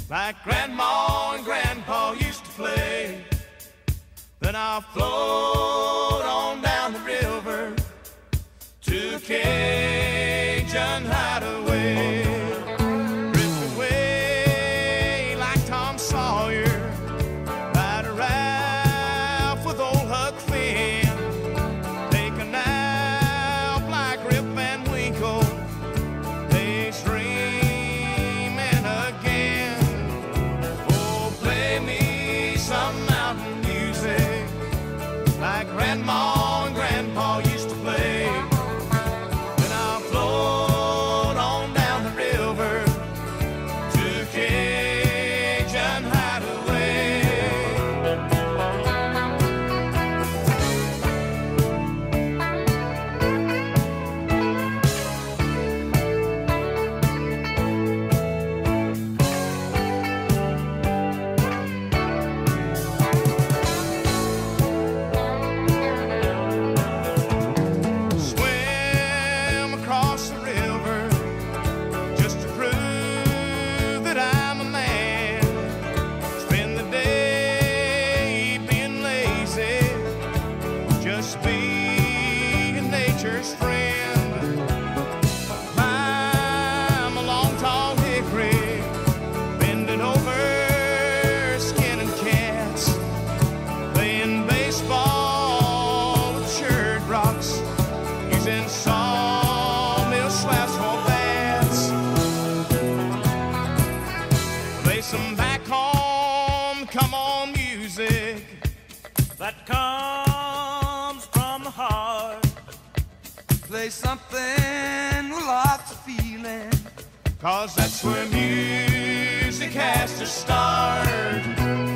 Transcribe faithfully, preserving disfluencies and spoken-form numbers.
like Grandma and Grandpa used to play. Then I'll float on down the river to a Cajun hideaway. Drift away like Tom Sawyer, ride a Ralph with old Huck Finn. Take a nap like Rip Van Winkle, daydreaming again. Oh, play me some mountain music like Grandma and Grandpa used to play. Then I'll float on down the river to Cajun hideaway. Swim across the river just to prove that I'm a man. Spend the day being lazy, just being nature's friend. Climb a long tall hickory, bending over, skinning cats, playing baseball with shirred rocks, using sawmill slaps for bats. Play some back home, come on music that comes from the heart. Play something with lots of feeling, 'cause that's where music has to start.